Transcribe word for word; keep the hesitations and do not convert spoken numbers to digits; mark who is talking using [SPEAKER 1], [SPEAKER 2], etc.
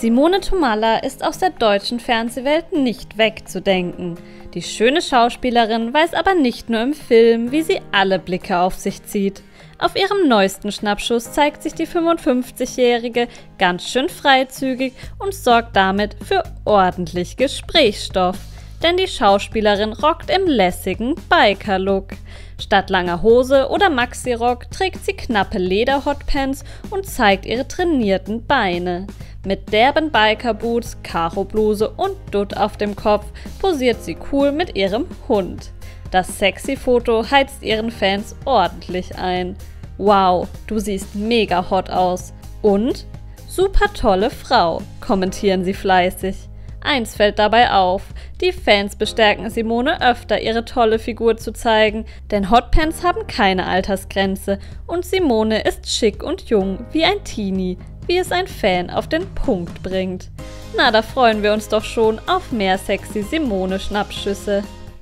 [SPEAKER 1] Simone Thomalla ist aus der deutschen Fernsehwelt nicht wegzudenken. Die schöne Schauspielerin weiß aber nicht nur im Film, wie sie alle Blicke auf sich zieht. Auf ihrem neuesten Schnappschuss zeigt sich die fünfundfünfzigjährige ganz schön freizügig und sorgt damit für ordentlich Gesprächsstoff. Denn die Schauspielerin rockt im lässigen Biker-Look. Statt langer Hose oder Maxi-Rock trägt sie knappe Leder-Hotpants und zeigt ihre trainierten Beine. Mit derben Biker-Boots, Karo-Bluse und Dutt auf dem Kopf posiert sie cool mit ihrem Hund. Das sexy Foto heizt ihren Fans ordentlich ein. Wow, du siehst mega hot aus. Und? Super tolle Frau, kommentieren sie fleißig. Eins fällt dabei auf, die Fans bestärken Simone öfter, ihre tolle Figur zu zeigen, denn Hotpants haben keine Altersgrenze und Simone ist schick und jung wie ein Teenie, wie es ein Fan auf den Punkt bringt. Na, da freuen wir uns doch schon auf mehr sexy Simone-Schnappschüsse.